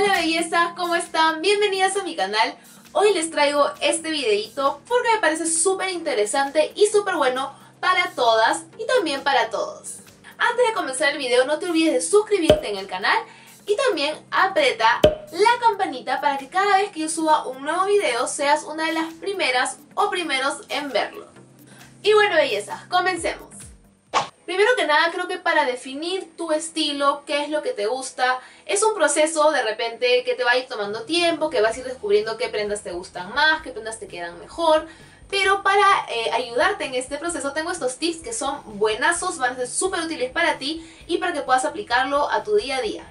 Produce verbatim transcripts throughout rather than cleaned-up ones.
Hola bellezas, ¿cómo están? Bienvenidas a mi canal. Hoy les traigo este videito porque me parece súper interesante y súper bueno para todas y también para todos. Antes de comenzar el video no te olvides de suscribirte en el canal y también aprieta la campanita para que cada vez que yo suba un nuevo video seas una de las primeras o primeros en verlo. Y bueno bellezas, comencemos. Primero que nada, creo que para definir tu estilo, qué es lo que te gusta, es un proceso de repente que te va a ir tomando tiempo, que vas a ir descubriendo qué prendas te gustan más, qué prendas te quedan mejor. Pero para eh, ayudarte en este proceso tengo estos tips que son buenazos, van a ser súper útiles para ti y para que puedas aplicarlo a tu día a día.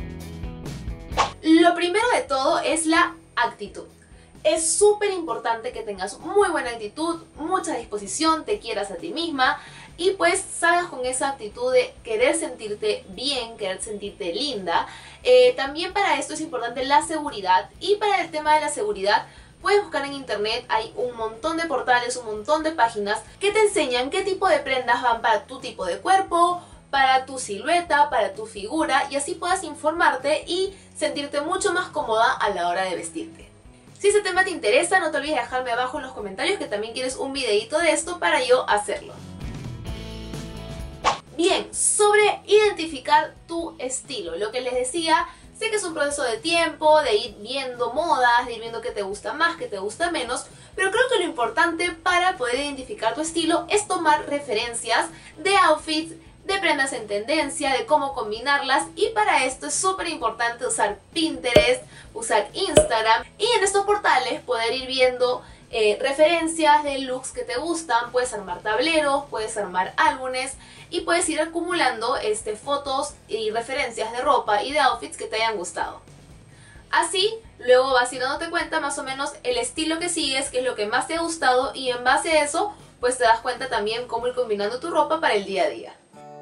Lo primero de todo es la actitud. Es súper importante que tengas muy buena actitud, mucha disposición, te quieras a ti misma y pues salgas con esa actitud de querer sentirte bien, querer sentirte linda. Eh, también para esto es importante la seguridad y para el tema de la seguridad puedes buscar en internet, hay un montón de portales, un montón de páginas que te enseñan qué tipo de prendas van para tu tipo de cuerpo, para tu silueta, para tu figura y así puedas informarte y sentirte mucho más cómoda a la hora de vestirte. Si ese tema te interesa, no te olvides de dejarme abajo en los comentarios que también quieres un videito de esto para yo hacerlo. Bien, sobre identificar tu estilo, lo que les decía, sé que es un proceso de tiempo, de ir viendo modas, de ir viendo qué te gusta más, qué te gusta menos, pero creo que lo importante para poder identificar tu estilo es tomar referencias de outfits, de prendas en tendencia, de cómo combinarlas y para esto es súper importante usar Pinterest, usar Instagram y en estos portales poder ir viendo eh, referencias de looks que te gustan, puedes armar tableros, puedes armar álbumes y puedes ir acumulando este, fotos y referencias de ropa y de outfits que te hayan gustado. Así, luego vas a ir dándote cuenta más o menos el estilo que sigues, qué es lo que más te ha gustado y en base a eso, pues te das cuenta también cómo ir combinando tu ropa para el día a día.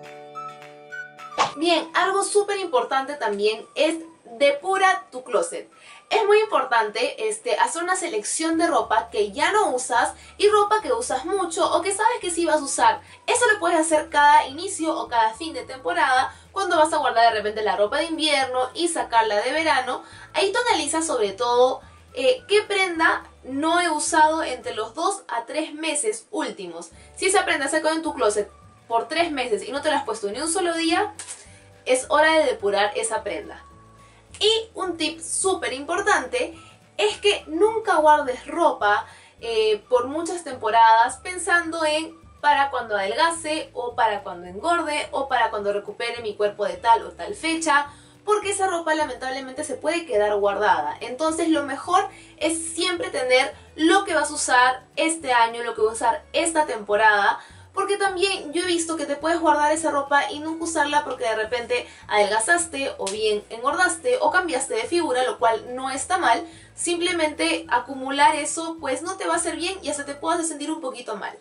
Bien, algo súper importante también es depura tu closet. Es muy importante este, hacer una selección de ropa que ya no usas y ropa que usas mucho o que sabes que sí vas a usar. Eso lo puedes hacer cada inicio o cada fin de temporada cuando vas a guardar de repente la ropa de invierno y sacarla de verano. Ahí tú analizas sobre todo eh, qué prenda no he usado entre los dos a tres meses últimos. Si esa prenda se quedó en tu closet por tres meses y no te la has puesto ni un solo día, es hora de depurar esa prenda. Y un tip súper importante es que nunca guardes ropa eh, por muchas temporadas pensando en para cuando adelgace o para cuando engorde o para cuando recupere mi cuerpo de tal o tal fecha, porque esa ropa lamentablemente se puede quedar guardada. Entonces lo mejor es siempre tener lo que vas a usar este año, lo que vas a usar esta temporada, porque también yo he visto que te puedes guardar esa ropa y nunca usarla porque de repente adelgazaste o bien engordaste o cambiaste de figura, lo cual no está mal. Simplemente acumular eso pues no te va a hacer bien y hasta te puede hacer sentir un poquito mal.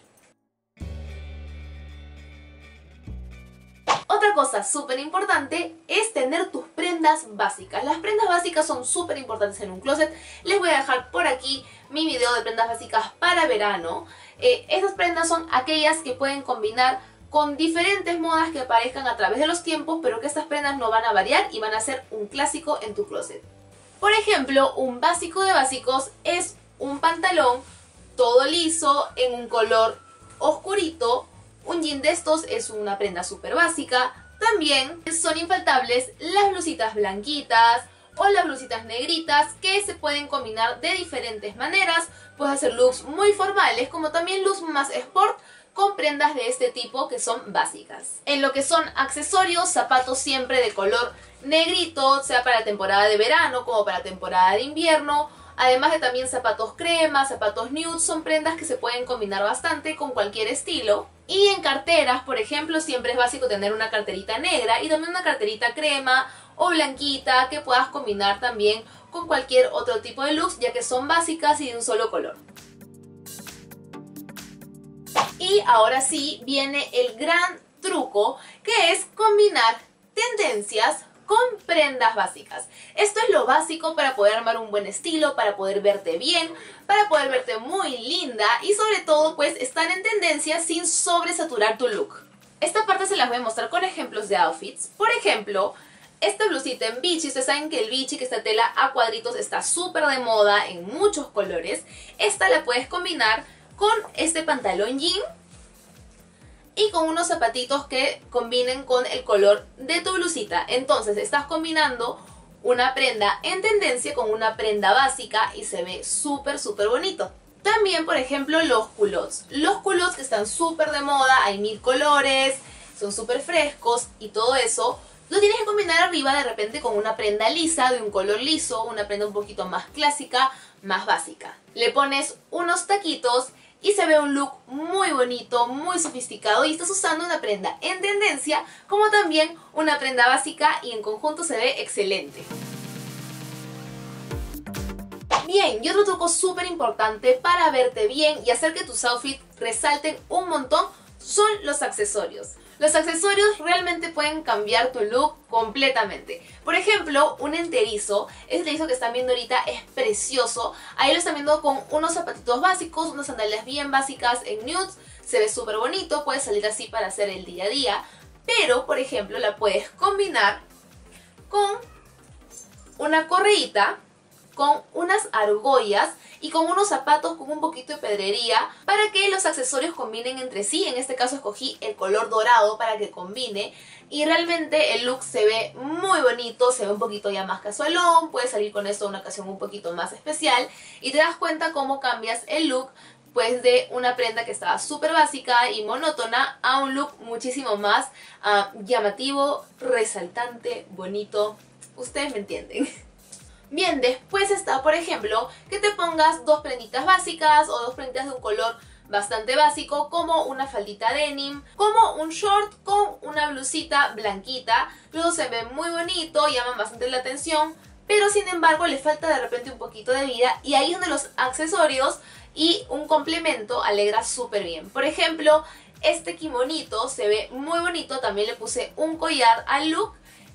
Otra cosa súper importante es tener tus prendas básicas. Las prendas básicas son súper importantes en un closet. Les voy a dejar por aquí mi video de prendas básicas para verano. Eh, estas prendas son aquellas que pueden combinar con diferentes modas que aparezcan a través de los tiempos, pero que estas prendas no van a variar y van a ser un clásico en tu closet. Por ejemplo, un básico de básicos es un pantalón todo liso en un color oscurito. Un jean de estos es una prenda súper básica. También son infaltables las blusitas blanquitas o las blusitas negritas que se pueden combinar de diferentes maneras. Puedes hacer looks muy formales como también looks más sport con prendas de este tipo que son básicas. En lo que son accesorios, zapatos siempre de color negrito, sea para la temporada de verano como para la temporada de invierno. Además de también zapatos crema, zapatos nude, son prendas que se pueden combinar bastante con cualquier estilo. Y en carteras, por ejemplo, siempre es básico tener una carterita negra y también una carterita crema o blanquita que puedas combinar también con cualquier otro tipo de looks, ya que son básicas y de un solo color. Y ahora sí viene el gran truco, que es combinar tendencias con prendas básicas. Esto es lo básico para poder armar un buen estilo, para poder verte bien, para poder verte muy linda y sobre todo pues estar en tendencia sin sobresaturar tu look. Esta parte se las voy a mostrar con ejemplos de outfits. Por ejemplo, esta blusita en bichi. Ustedes saben que el bichi, que esta tela a cuadritos, está súper de moda en muchos colores. Esta la puedes combinar con este pantalón jean y con unos zapatitos que combinen con el color de tu blusita. Entonces estás combinando una prenda en tendencia con una prenda básica y se ve súper súper bonito. También, por ejemplo, los culottes. Los culottes que están súper de moda, hay mil colores, son súper frescos y todo eso. Lo tienes que combinar arriba de repente con una prenda lisa, de un color liso, una prenda un poquito más clásica, más básica. Le pones unos taquitos y se ve un look muy bonito, muy sofisticado, y estás usando una prenda en tendencia como también una prenda básica y en conjunto se ve excelente. Bien, y otro truco súper importante para verte bien y hacer que tus outfits resalten un montón son los accesorios. Los accesorios realmente pueden cambiar tu look completamente. Por ejemplo, un enterizo, este enterizo que están viendo ahorita es precioso. Ahí lo están viendo con unos zapatitos básicos, unas sandalias bien básicas en nudes. Se ve súper bonito, puede salir así para hacer el día a día. Pero, por ejemplo, la puedes combinar con una correíta, con unas argollas y con unos zapatos con un poquito de pedrería para que los accesorios combinen entre sí. En este caso escogí el color dorado para que combine y realmente el look se ve muy bonito, se ve un poquito ya más casualón, puedes salir con esto a una ocasión un poquito más especial y te das cuenta cómo cambias el look pues de una prenda que estaba súper básica y monótona a un look muchísimo más uh, llamativo, resaltante, bonito. Ustedes me entienden. Bien, después está, por ejemplo, que te pongas dos prenditas básicas o dos prenditas de un color bastante básico, como una faldita denim, como un short con una blusita blanquita. Luego se ve muy bonito, llaman bastante la atención, pero sin embargo le falta de repente un poquito de vida y ahí es donde los accesorios y un complemento alegra súper bien. Por ejemplo, este kimonito se ve muy bonito, también le puse un collar al look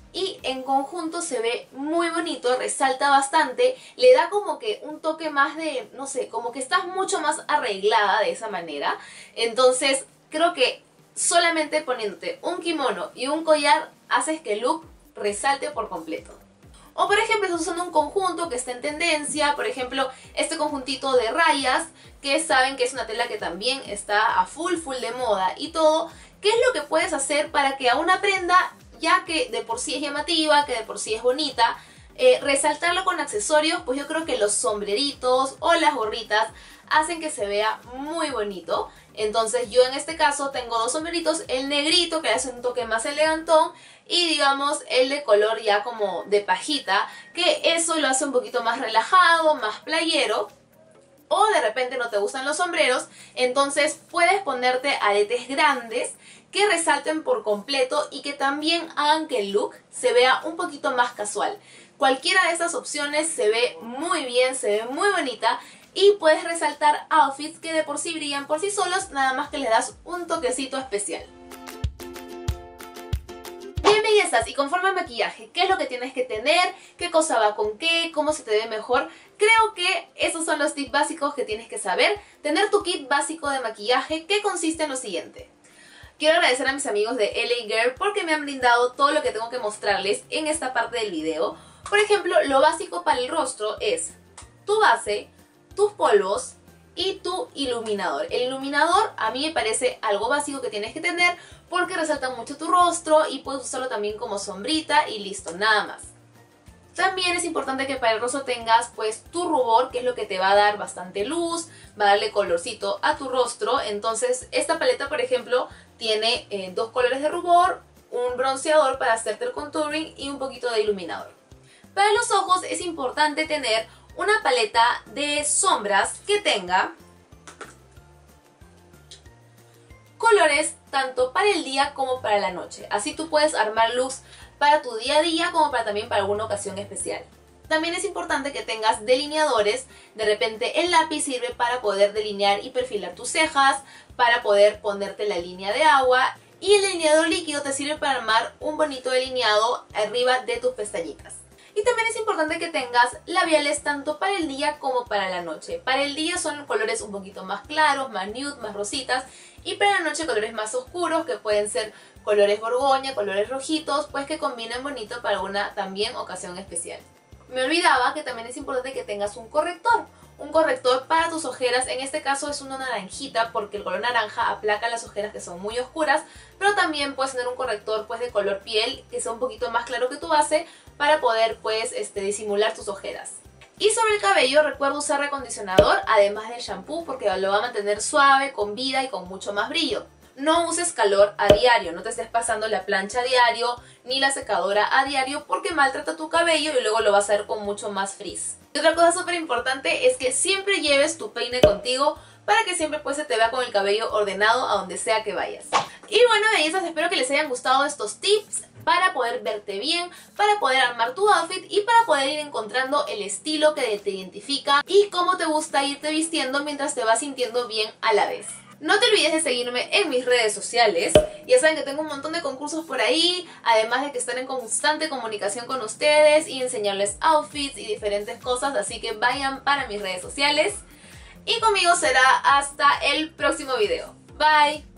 y en conjunto se ve muy bonito, resalta bastante, le da como que un toque más de, no sé, como que estás mucho más arreglada de esa manera. Entonces creo que solamente poniéndote un kimono y un collar haces que el look resalte por completo. O por ejemplo, estás usando un conjunto que está en tendencia, por ejemplo, este conjuntito de rayas, que saben que es una tela que también está a full, full de moda y todo. ¿Qué es lo que puedes hacer para que a una prenda, ya que de por sí es llamativa, que de por sí es bonita, eh, resaltarlo con accesorios? Pues yo creo que los sombreritos o las gorritas hacen que se vea muy bonito. Entonces yo en este caso tengo dos sombreritos, el negrito que le hace un toque más elegantón y digamos el de color ya como de pajita, que eso lo hace un poquito más relajado, más playero. O de repente no te gustan los sombreros, entonces puedes ponerte aretes grandes que resalten por completo y que también hagan que el look se vea un poquito más casual. Cualquiera de estas opciones se ve muy bien, se ve muy bonita y puedes resaltar outfits que de por sí brillan por sí solos, nada más que le das un toquecito especial. Bien, bellezas, y conforme al maquillaje, ¿qué es lo que tienes que tener? ¿Qué cosa va con qué? ¿Cómo se te ve mejor? Creo que esos son los tips básicos que tienes que saber. Tener tu kit básico de maquillaje, que consiste en lo siguiente. Quiero agradecer a mis amigos de L A Girl porque me han brindado todo lo que tengo que mostrarles en esta parte del video. Por ejemplo, lo básico para el rostro es tu base, tus polvos y tu iluminador. El iluminador a mí me parece algo básico que tienes que tener porque resalta mucho tu rostro y puedes usarlo también como sombrita y listo, nada más. También es importante que para el rostro tengas pues tu rubor, que es lo que te va a dar bastante luz, va a darle colorcito a tu rostro. Entonces esta paleta, por ejemplo, tiene eh, dos colores de rubor, un bronceador para hacerte el contouring y un poquito de iluminador. Para los ojos es importante tener una paleta de sombras que tenga colores tanto para el día como para la noche. Así tú puedes armar looks para tu día a día como para también para alguna ocasión especial. También es importante que tengas delineadores. De repente el lápiz sirve para poder delinear y perfilar tus cejas, para poder ponerte la línea de agua, y el delineador líquido te sirve para armar un bonito delineado arriba de tus pestañitas. Y también es importante que tengas labiales tanto para el día como para la noche. Para el día son colores un poquito más claros, más nude, más rositas. Y para la noche colores más oscuros que pueden ser colores borgoña, colores rojitos, pues que combinen bonito para una también ocasión especial. Me olvidaba que también es importante que tengas un corrector. Un corrector para tus ojeras, en este caso es una naranjita porque el color naranja aplaca las ojeras que son muy oscuras, pero también puedes tener un corrector pues de color piel que sea un poquito más claro que tu base para poder pues este, disimular tus ojeras. Y sobre el cabello recuerda usar reacondicionador además del shampoo porque lo va a mantener suave, con vida y con mucho más brillo. No uses calor a diario, no te estés pasando la plancha a diario ni la secadora a diario porque maltrata tu cabello y luego lo vas a ver con mucho más frizz. Y otra cosa súper importante es que siempre lleves tu peine contigo para que siempre pues se te vea con el cabello ordenado a donde sea que vayas. Y bueno, bellezas, espero que les hayan gustado estos tips para poder verte bien, para poder armar tu outfit y para poder ir encontrando el estilo que te identifica y cómo te gusta irte vistiendo mientras te vas sintiendo bien a la vez. No te olvides de seguirme en mis redes sociales, ya saben que tengo un montón de concursos por ahí, además de que estar en constante comunicación con ustedes y enseñarles outfits y diferentes cosas, así que vayan para mis redes sociales. Y conmigo será hasta el próximo video. Bye.